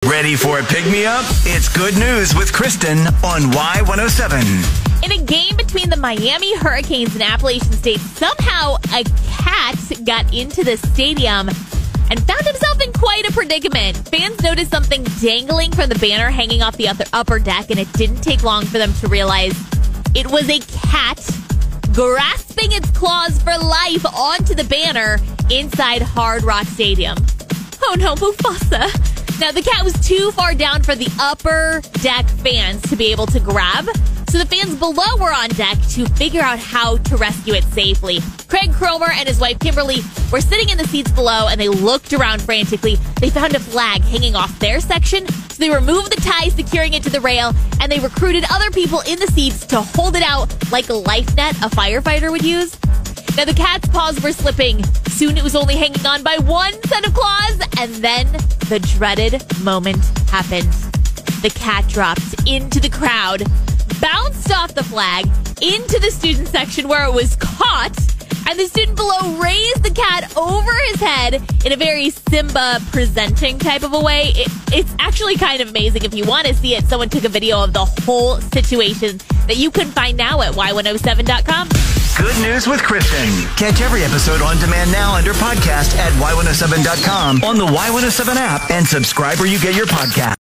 Ready for a pick-me-up? It's Good News with Kristen on Y107. In a game between the Miami Hurricanes and Appalachian State, somehow a cat got into the stadium and found himself in quite a predicament. Fans noticed something dangling from the banner hanging off the upper deck, and it didn't take long for them to realize it was a cat grasping its claws for life onto the banner inside Hard Rock Stadium. Oh no, Mufasa. Now, the cat was too far down for the upper deck fans to be able to grab, so the fans below were on deck to figure out how to rescue it safely. Craig Cromer and his wife Kimberly were sitting in the seats below, and they looked around frantically. They found a flag hanging off their section, so they removed the tie securing it to the rail, and they recruited other people in the seats to hold it out like a life net a firefighter would use. Now, the cat's paws were slipping. Soon it was only hanging on by one set of claws, and then the dreaded moment happened. The cat dropped into the crowd, bounced off the flag, into the student section where it was caught, and the student below raised the cat over his head in a very Simba presenting type of a way. It's actually kind of amazing. If you want to see it, someone took a video of the whole situation that you can find now at Y107.com. Good News with Kristen. Catch every episode on demand now under podcast at Y107.com, on the Y107 app, and subscribe where you get your podcast.